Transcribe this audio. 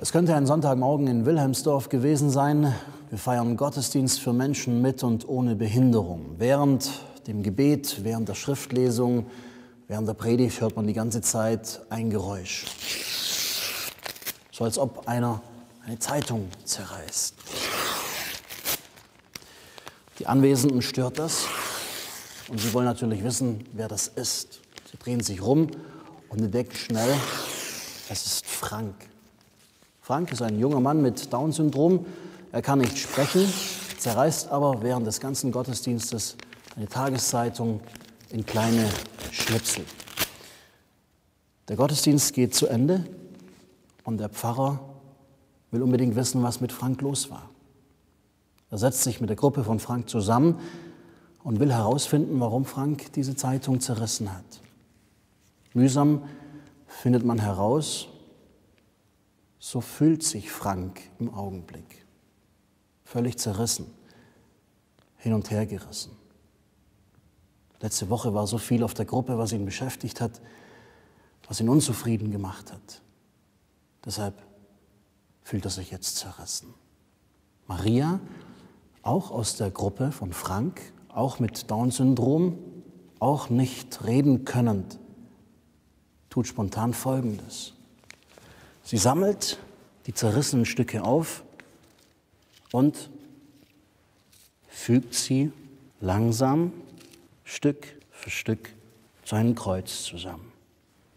Es könnte ein Sonntagmorgen in Wilhelmsdorf gewesen sein. Wir feiern Gottesdienst für Menschen mit und ohne Behinderung. Während dem Gebet, während der Schriftlesung, während der Predigt hört man die ganze Zeit ein Geräusch. So als ob einer eine Zeitung zerreißt. Die Anwesenden stört das und sie wollen natürlich wissen, wer das ist. Sie drehen sich rum und entdecken schnell, es ist Frank. Frank ist ein junger Mann mit Down-Syndrom. Er kann nicht sprechen, zerreißt aber während des ganzen Gottesdienstes eine Tageszeitung in kleine Schnipsel. Der Gottesdienst geht zu Ende und der Pfarrer will unbedingt wissen, was mit Frank los war. Er setzt sich mit der Gruppe von Frank zusammen und will herausfinden, warum Frank diese Zeitung zerrissen hat. Mühsam findet man heraus, so fühlt sich Frank im Augenblick. Völlig zerrissen, hin und her gerissen. Letzte Woche war so viel auf der Gruppe, was ihn beschäftigt hat, was ihn unzufrieden gemacht hat. Deshalb fühlt er sich jetzt zerrissen. Maria, auch aus der Gruppe von Frank, auch mit Down-Syndrom, auch nicht reden könnend, tut spontan Folgendes. Sie sammelt die zerrissenen Stücke auf und fügt sie langsam Stück für Stück zu einem Kreuz zusammen.